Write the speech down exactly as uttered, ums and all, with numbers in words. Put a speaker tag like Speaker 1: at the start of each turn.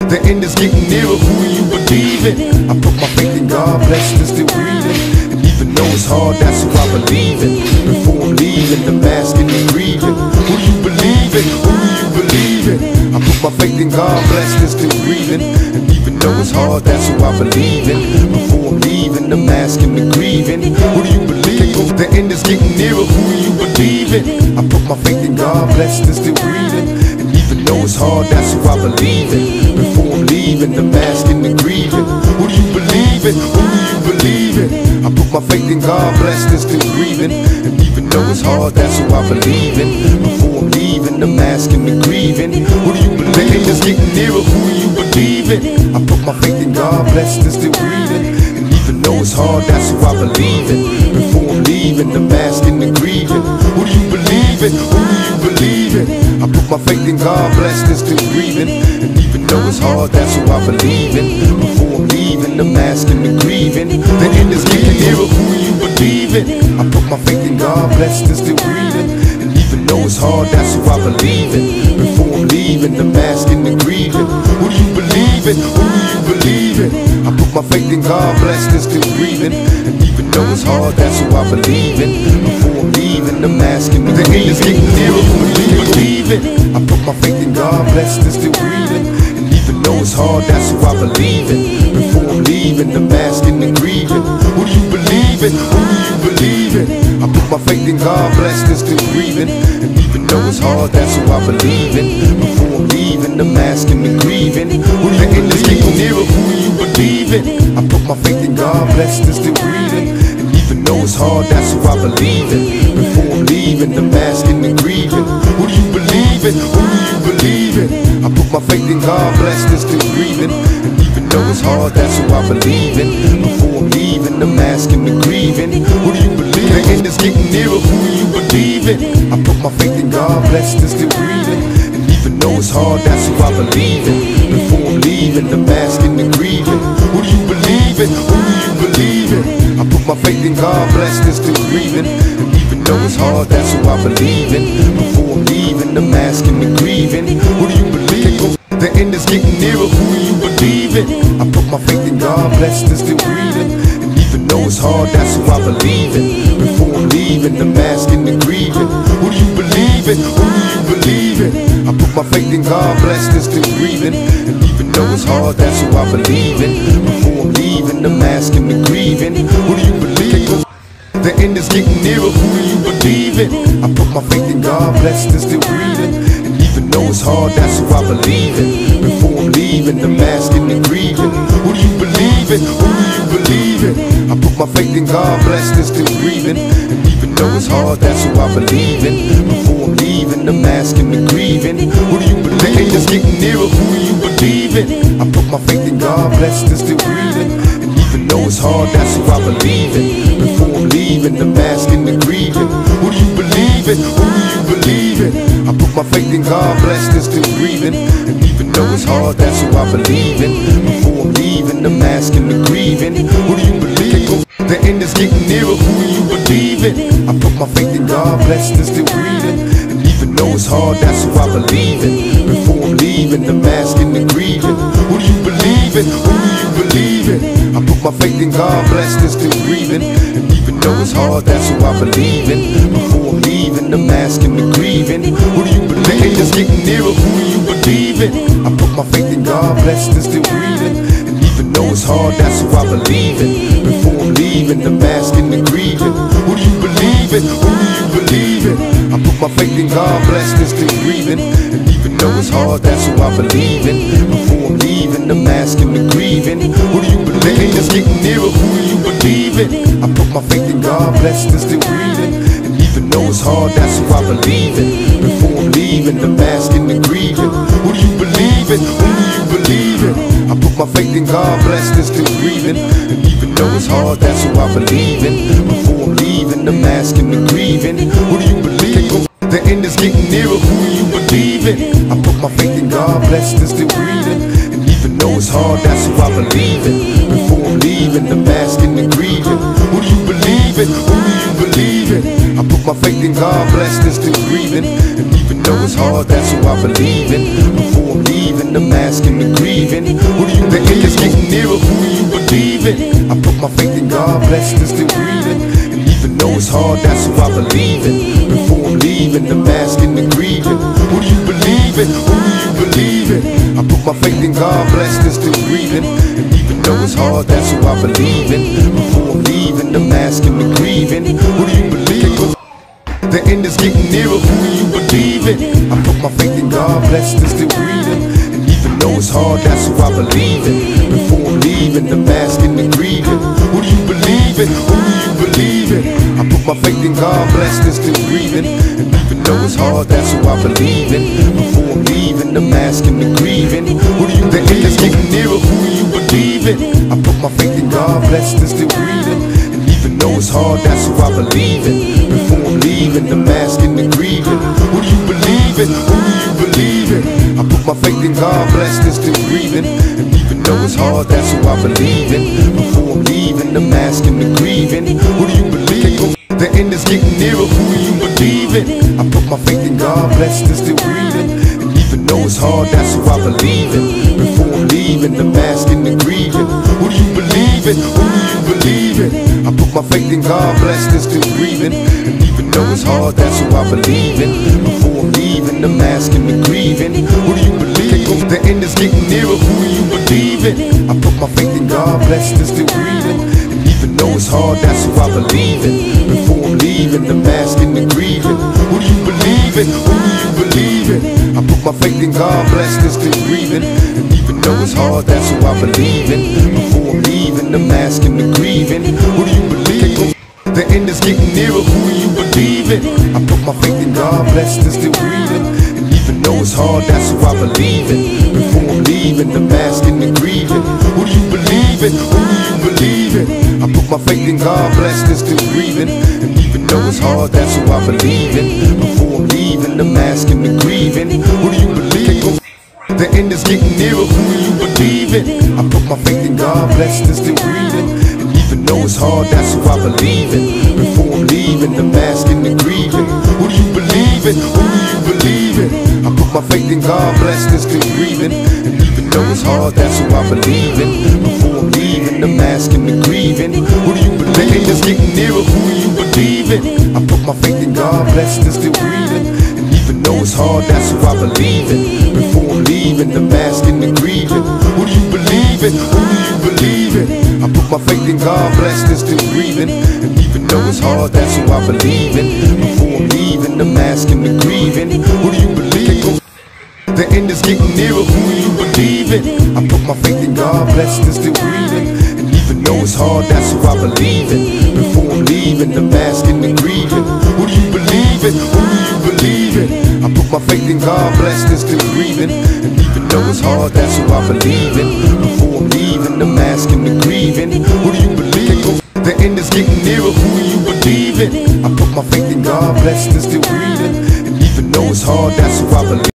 Speaker 1: The end is getting nearer, who are you believing? I put my faith in God, blessed and still breathing. And even though it's hard, that's who I believe in. Before I'm leaving, the mask and the grieving. Who you believing? Who you believing? I put my faith in God, blessed and still breathing. And even though it's hard, that's who I believe in. Before I'm leaving, the mask and the grieving. Who do you believe? The end is getting nearer, who are you believing? I put my faith in God, blessed and still breathing. And even though it's hard, that's who I believe in. Before I'm leaving, the mask and the grieving. Who do you believe in? Who do you believe in? I put my faith in God, blessed and still breathing. And even though it's hard, that's who I believe in. Before I'm leaving, the mask and the grieving. Who do you believe? The end is getting nearer, who do you believe in? I put my faith in God, blessed and still breathing. And even though it's hard, that's who I believe in. Before I'm leaving, the mask and the grieving. Who do you believe in? Who do you believe in? I put my faith in God, blessed and still breathing. And even though it's hard, that's who I believe in. Before I'm leaving, the mask and the grieving. The end is getting nearer, who are you believing? I put my faith in God, blessed and still breathing. And even though it's hard, that's who I believe in. Before I'm leaving, the mask and the grieving. Who do you believe in? Who do you believe in? I put my faith in God, blessed and still breathing. And even though it's hard, that's who I believe in. Before I'm leaving, the mask and the grieving. The end is getting nearer, who do you believe in? I put my faith in God, blessed and still breathing. And even though it's hard, that's who I believe in. Before I'm leaving, the mask and the grieving. Who do you believe in? Who do you believe in? I put my faith in God, blessed and still breathing. And even though it's hard, that's who I believe in. Before I'm leaving, the mask and the grieving. Who do you end is getting nearer, who do you believe in? I put my faith in God, blessed and still breathing. And even though it's hard, that's who I believe in. Before I'm leaving, the mask and the grieving. Who do you believe in? Who do you believe in? I put my faith in God, blessed and still breathing. And even though it's hard, that's who I believe in. Before I'm leaving, the mask and the grieving. Who do you believe? The end is getting nearer, who do you believe in? I put my faith in God, blessed and still breathing. And even though it's hard, that's who I believe in. Before I'm leaving, the mask and the grieving. Who do you believe in? Who do you believe in? I put my faith in God, blessed and still breathing. And even though it's hard, that's who I believe in. Before I'm leaving, the mask and the grieving. Who do you believe? The end is getting nearer, who do you believe in? I put my faith in God, blessed and still breathing. And even though it's hard, that's who I believe in. Before I'm leaving, the mask and the grieving. Who do you believe in? Who do you believe in? I put my faith in God, blessed and still breathing. And even though it's hard, that's who I believe in. Before I'm leaving, the mask and the grieving. Who do you believe? The end is getting nearer, who do you believe in? I put my faith in God, blessed and still breathing. And even though it's hard, that's who I believe in. Before I'm leaving, the mask and the grieving. Who do you believe in? Who do you believe in? I put my faith in God, blessed and still breathing. And even though it's hard, that's who I believe in. Before I'm leaving, the mask and the grieving. Who do you believe? The end is getting nearer, who do you believe in? I put my faith in God, blessed and still breathing. And even though it's hard, that's who I believe in. Before I'm leaving, the mask and the grieving. Who do you believe in? Who do you believe in? I put my faith in God, blessed and still breathing. And even though it's hard, that's who I believe in. Before I'm leaving, the mask and the grieving. Who do you believe? The end is getting nearer, who do you believe in? I put my faith in God, blessed and still breathing. And even though it's hard, that's who I believe in. Before I'm leaving, the mask and the grieving. Who do you believe in? Who do you believe in? I put my faith in God, blessed and still breathing. And even though it's hard, that's who I believe in. Before I'm leaving, the mask and the grieving. Who do you believe? The end is getting nearer, who do you believe in? I put my faith in God, blessed and still breathing. And even though it's hard, that's who I believe in. Before I'm leaving, the mask and the grieving. Who do you believe in? Who do you believe in? I put my faith in God, blessed and still breathing. And even though it's hard, that's who I believe in. Before I'm leaving, the mask and the grieving. Who do you believe? The end is getting nearer, who do you believe in? I put my faith in God, blessed and still breathing. And even though it's hard, that's who I believe in. Before I'm leaving, the mask and the grieving. Who do you believe in? Who do you believe in? I put my faith in God, blessed and still breathing. And even though it's hard, that's who I believe in. Before I'm leaving, the mask and the grieving. Who do you believe? The end is getting nearer, who do you believe in? I put my faith in God, blessed and still breathing. And even though it's hard, that's who I believe in. Before I'm leaving, the mask and the grieving. Who do you believe in? Who do you believe in? I put my faith in God, blessed and still breathing. And even though it's hard, that's who I believe in. Before I'm leaving, believing, the mask and the grieving. Who do you the end is getting nearer, who do you believe in? I put my faith in God, blessed and still breathing. And even though it's hard, that's who I believe in. Before I'm leaving, the mask and the grieving. Who do you believe in? Who do you believe in? I put my faith in God, blessed and still breathing. And even though it's hard, that's who I believe in. Before I'm leaving, the mask and the grieving. Who do you believe in? The end is getting nearer, who do you believe in? I put my faith in God, blessed and still breathing. And even though it's hard, that's who I believe in. Before I'm leaving, the mask and the grieving. Who do you believe in? Who do you believe in? I put my faith in God, blessed and still breathing. And even though it's hard, that's who I believe in. Before I'm leaving, the mask and the grieving. Who do you the end is getting nearer, who do you believe in? I put my faith in God, blessed and still breathing. And even though it's hard, that's who I believe in. Before I'm leaving, the mask and the grieving. Who do you believe in? Who do you believe in? I put my faith in God, blessed and still breathing. And even though it's hard, that's who I believe in. Before I'm leaving, the mask and the grieving. Who do you believe in? The end is getting nearer, who do you believe in? I put my faith in God, blessed and still breathing. And even though it's hard, that's who I believe in. Before I'm leaving, the mask and the grieving. Who do you believe in? Who do you believe in? I put my faith in God, blessed and still breathing. And even though it's hard, that's who I believe in. Before I'm leaving, the mask and the grieving. Who do you believe in? The end is getting nearer, who do you believe in? I put my faith in God, blessed and still breathing. And even though it's hard, that's who I believe in. Before I'm leaving, the mask and the grieving. Who do you believe in? Who do you believe in? I put my faith in God, blessed and still breathing. And even though it's hard, that's who I believe in. Before I'm leaving, the mask and the grieving. Who do you believe in? The end is getting nearer, who do you believe in? I put my faith in God, blessed and still breathing. And even though it's hard, that's who I believe in. Before I'm leaving, the mask and the grieving. Who do you believe in? Who do you believe in? I put my faith in God, blessed and still breathing. And even though it's hard, that's who I believe in. Before I'm leaving, the mask and the grieving. Who do you believe in? The end is getting nearer, who do you believe in? I put my faith in God, blessed and still breathing. And even though it's hard, that's who I believe in. Before I'm leaving, the mask and the grieving. Who do you believe in? Who do you believe in? I put my faith in God, blessed and still breathing. And even though it's hard, that's who I believe in. Before I'm leaving, the mask and the grieving. Who do you believe in? The end is getting nearer, who do you believe in? I put my faith in God, blessed and still breathing. And even though it's hard, that's who I believe in. Before I'm leaving, the mask and the grieving. Who do you believe in? Who do you believe in? I put my faith in God, blessed and still breathing. And even though it's hard, that's who I believe in. Before I'm leaving, the mask and the grieving. Who do you believe in? The end is getting nearer, who do you believe in? I put my faith in God, blessed and still breathing. And even though it's hard, that's who I believe in. Before I'm leaving, the mask and the grieving. Who do you believe in? Who do you believe in? I put my faith in God, blessed and still breathing. And even though it's hard, that's who I believe in. Before I'm leaving, the mask and the grieving. Who do you believe in? The end is getting nearer, who do you believe in? I put my faith in God, blessed and still breathing. And even though it's hard, that's who I believe in.